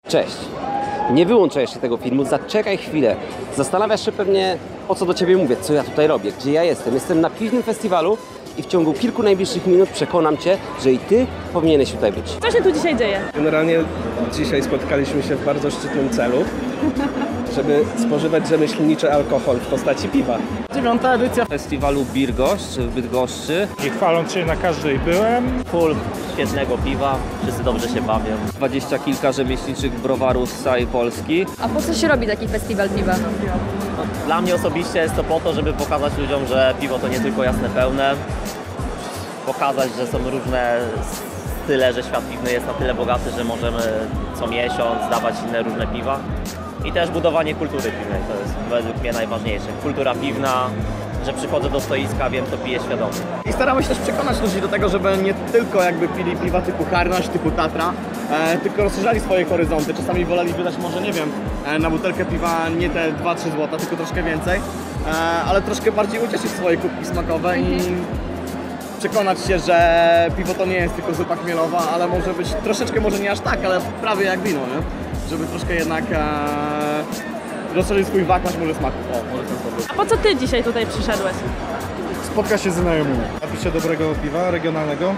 Cześć. Nie wyłączaj jeszcze tego filmu, zaczekaj chwilę. Zastanawiasz się pewnie, po co do ciebie mówię, co ja tutaj robię, gdzie ja jestem. Jestem na piwnym festiwalu i w ciągu kilku najbliższych minut przekonam cię, że i ty powinieneś tutaj być. Co się tu dzisiaj dzieje? Generalnie dzisiaj spotkaliśmy się w bardzo szczytnym celu, żeby spożywać rzemieślniczy alkohol w postaci piwa. 9. edycja festiwalu Birgoszcz w Bydgoszczy. i chwaląc się na każdej byłem. Full świetnego piwa, wszyscy dobrze się bawią. 20 kilka rzemieślniczych browarów z całej Polski. A po co się robi taki festiwal piwa? Dla mnie osobiście jest to po to, żeby pokazać ludziom, że piwo to nie tylko jasne pełne. Pokazać, że są różne style, że świat piwny jest na tyle bogaty, że możemy co miesiąc dawać inne różne piwa. I też budowanie kultury piwnej, to jest według mnie najważniejsze. Kultura piwna, że przychodzę do stoiska, wiem, to piję świadomie. I staramy się też przekonać ludzi do tego, żeby nie tylko jakby pili piwa typu Harnaś, typu Tatra, tylko rozszerzali swoje horyzonty. Czasami woleli wydać może, nie wiem, na butelkę piwa nie te 2-3 zł, tylko troszkę więcej, ale troszkę bardziej ucieszyć swoje kubki smakowe i przekonać się, że piwo to nie jest tylko zupa chmielowa, ale może być troszeczkę, może nie aż tak, ale prawie jak wino, nie? Żeby troszkę jednak rozszerzyć swój wachlarz może smaku. O, może ten sposób. A po co ty dzisiaj tutaj przyszedłeś? Spotkać się z znajomymi. Napić się dobrego piwa regionalnego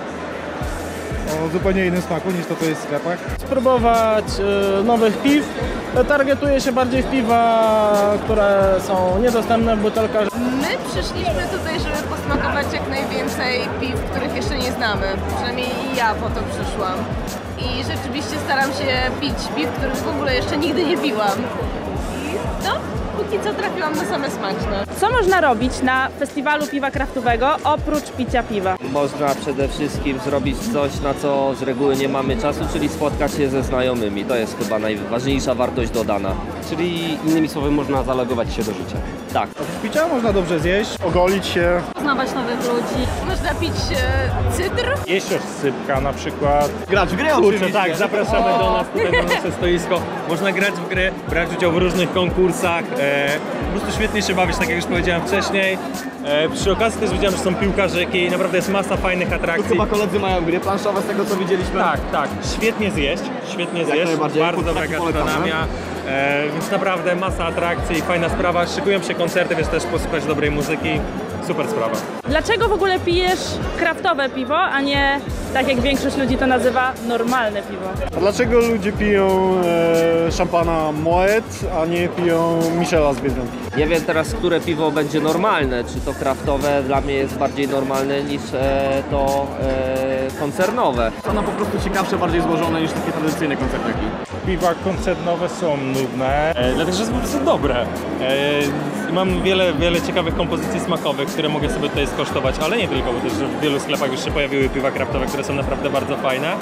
o zupełnie innym smaku niż to jest w sklepach. Spróbować nowych piw. Targetuję się bardziej w piwa, które są niedostępne w butelkach. My przyszliśmy tutaj, żeby posmakować jak najwięcej piw, których jeszcze nie znamy. Przynajmniej ja po to przyszłam. I rzeczywiście staram się pić piw, których w ogóle jeszcze nigdy nie piłam. I no, póki co trafiłam na same smaczne. Co można robić na festiwalu piwa kraftowego oprócz picia piwa? Można przede wszystkim zrobić coś, na co z reguły nie mamy czasu, czyli spotkać się ze znajomymi. To jest chyba najważniejsza wartość dodana. Czyli innymi słowy można zalogować się do życia. Tak. Picia można dobrze zjeść, ogolić się. Poznawać nowych ludzi. Można pić cydr. Jeść sypka na przykład. Grać w grę Kurczę, oczywiście. tak, zapraszamy do nas tutaj na nasze stoisko. Można grać w gry, brać udział w różnych konkursach. Po prostu świetnie się bawić, tak jak już powiedziałem wcześniej. Przy okazji też widziałem, że są piłkarzyki i naprawdę jest masa fajnych Tu atrakcji. chyba koledzy mają gry planszowe z tego co widzieliśmy. Tak, tak. Świetnie zjeść, najbardziej. bardzo dobra Tak polecamy. gastronomia. Więc naprawdę masa atrakcji, fajna sprawa. Szykują się koncerty, więc też posłuchać dobrej muzyki. Super sprawa. Dlaczego w ogóle pijesz kraftowe piwo, a nie, tak jak większość ludzi to nazywa, normalne piwo? A dlaczego ludzie piją szampana Moet, a nie piją Michela z Biedronki? Nie wiem teraz, które piwo będzie normalne, czy to kraftowe dla mnie jest bardziej normalne niż to koncernowe. Ono po prostu ciekawsze, bardziej złożone niż takie tradycyjne koncerteki. Piwa koncernowe są nudne. Dlatego, że są po prostu dobre. Mam wiele ciekawych kompozycji smakowych, które mogę sobie tutaj skosztować, ale nie tylko, bo też w wielu sklepach już się pojawiły piwa kraftowe, które są naprawdę bardzo fajne.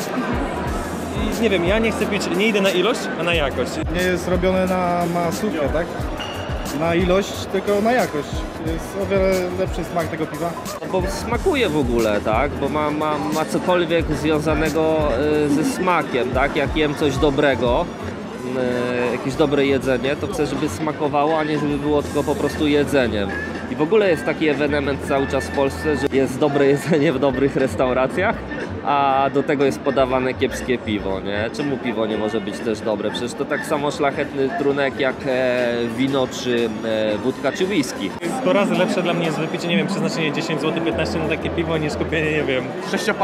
I nie wiem, ja nie chcę pić, nie idę na ilość, a na jakość. Nie jest robione na masówkę, tak? Na ilość, tylko na jakość. Jest o wiele lepszy smak tego piwa. No bo smakuje w ogóle, tak? Bo ma cokolwiek związanego ze smakiem, tak? Jak jem coś dobrego, jakieś dobre jedzenie, to chcę, żeby smakowało, a nie żeby było tylko po prostu jedzeniem. I w ogóle jest taki ewenement cały czas w Polsce, że jest dobre jedzenie w dobrych restauracjach, a do tego jest podawane kiepskie piwo, nie? Czemu piwo nie może być też dobre? Przecież to tak samo szlachetny trunek jak wino, czy wódka, czy whisky. 100 razy lepsze dla mnie jest wypicie, nie wiem, przeznaczenie 10 zł, 15 na takie piwo, niż kupienie, nie wiem, 6-pak.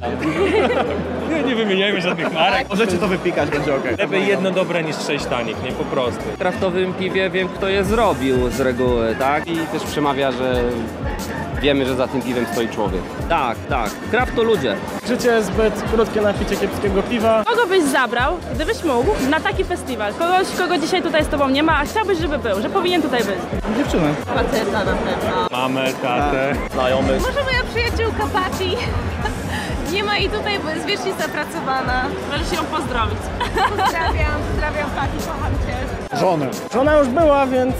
nie wymieniajmy żadnych marek. Możecie to wypikać, będzie okej. Lepiej jedno dobre niż 6 tanich, nie? Po prostu. W kraftowym piwie wiem, kto je zrobił z reguły, tak? I też przemawia, że wiemy, że za tym piwem stoi człowiek. Tak, tak. Kraft to ludzie. Życie jest zbyt krótkie na picie kiepskiego piwa. Kogo byś zabrał, gdybyś mógł, na taki festiwal? Kogoś, kogo dzisiaj tutaj z tobą nie ma, a chciałbyś, żeby był, że powinien tutaj być? Dziewczynę. Faceta na pewno. Mamy, tatę, znajomych. Może moja przyjaciółka Pati. Nie ma jej tutaj, bo jest wiecznie zapracowana. Możesz ją pozdrowić. Pozdrawiam Pati, kocham cię. Żonę. Żona już była, więc...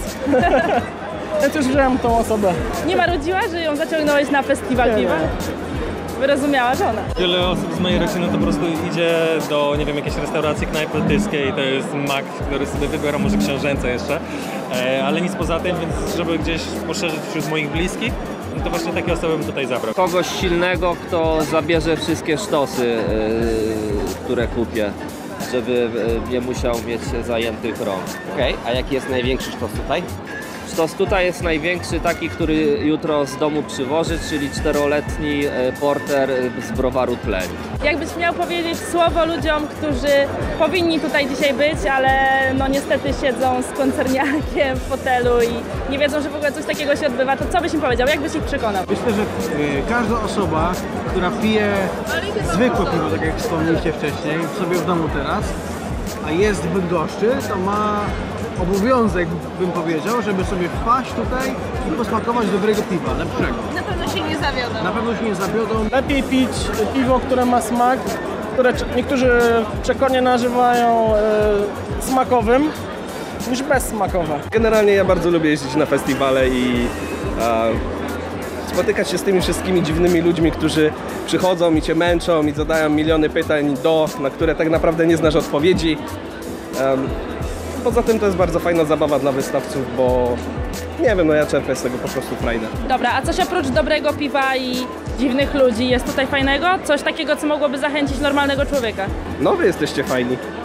ja też wziąłem tą osobę. Nie marudziła, że ją zaciągnąłeś na festiwal piwa? Wyrozumiała żona. Wiele osób z mojej rodziny to po prostu idzie do, nie wiem, jakiejś restauracji knajpy tyskiej, to jest mak, który sobie wybiera, może książęce jeszcze, ale nic poza tym, więc żeby gdzieś poszerzyć wśród moich bliskich, no to właśnie takie osoby bym tutaj zabrał. Kogoś silnego, kto zabierze wszystkie sztosy, które kupię. żeby nie musiał mieć zajętych rąk. Okej, a jaki jest największy sztos tutaj? Sztos tutaj jest największy, taki, który jutro z domu przywoży, czyli 4-letni porter z browaru Tleń. Jakbyś miał powiedzieć słowo ludziom, którzy powinni tutaj dzisiaj być, ale no niestety siedzą z koncerniakiem w fotelu i nie wiedzą, że w ogóle coś takiego się odbywa, to co byś im powiedział? Jak byś ich przekonał? Myślę, że każda osoba, która pije zwykłe piwo, tak jak wspomnieliście wcześniej, sobie w domu teraz, a jest w Bydgoszczy, to ma obowiązek, bym powiedział, żeby sobie wpaść tutaj i posmakować dobrego piwa, lepszego. Na pewno się nie zawiodą. Na pewno się nie zawiodą. Lepiej pić piwo, które ma smak, które niektórzy przekornie nazywają smakowym, niż bezsmakowe. Generalnie ja bardzo lubię jeździć na festiwale i spotykać się z tymi wszystkimi dziwnymi ludźmi, którzy przychodzą i cię męczą i zadają miliony pytań, na które tak naprawdę nie znasz odpowiedzi. Poza tym to jest bardzo fajna zabawa dla wystawców, bo nie wiem, no ja czerpię z tego po prostu frajdę. Dobra, a coś oprócz dobrego piwa i dziwnych ludzi jest tutaj fajnego? Coś takiego, co mogłoby zachęcić normalnego człowieka? No wy jesteście fajni.